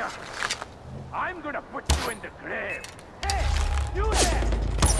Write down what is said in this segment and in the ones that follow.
I'm gonna put you in the grave. Hey, you there!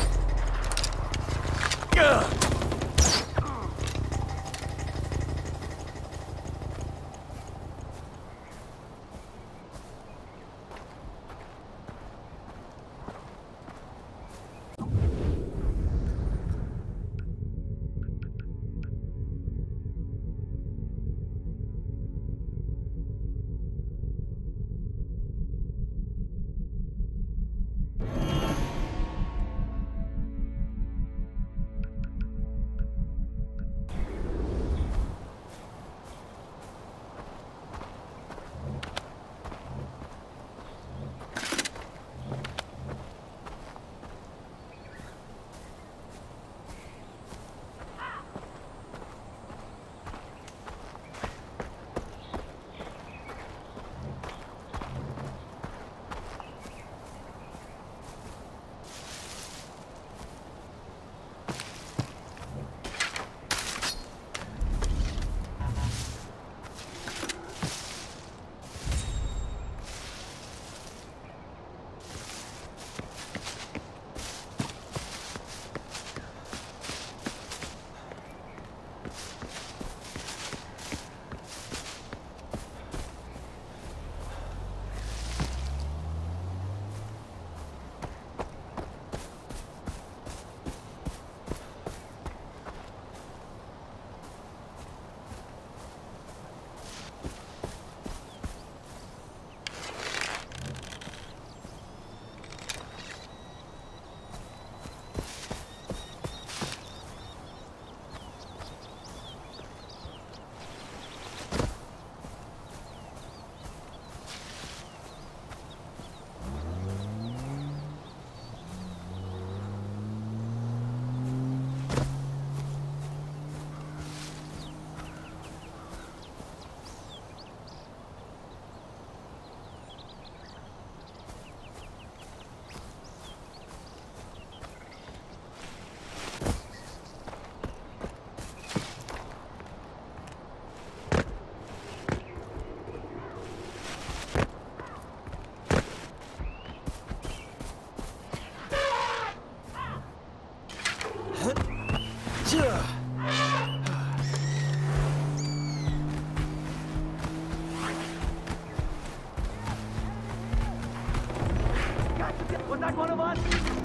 Was that one of us?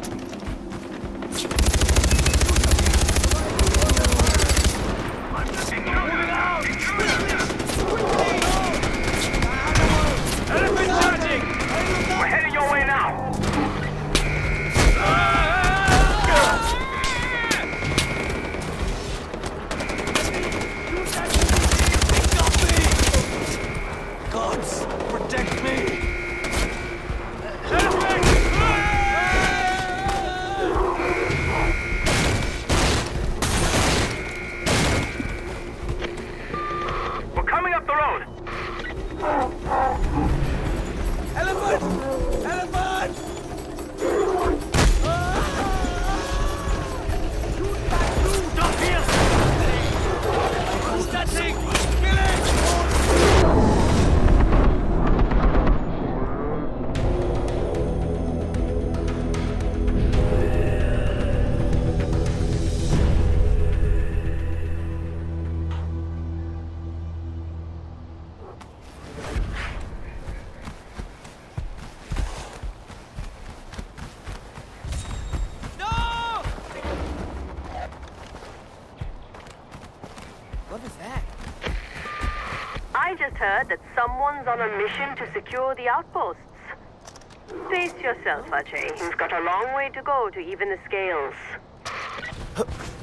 Moving out! Elephant charging! We're heading your way now! Gods, protect me! We're coming up the road! Elephant! Elephant! Stop here! Who's that thing? Kill it! What was that? I just heard that someone's on a mission to secure the outposts. Pace yourself, Ajay. You've got a long way to go to even the scales.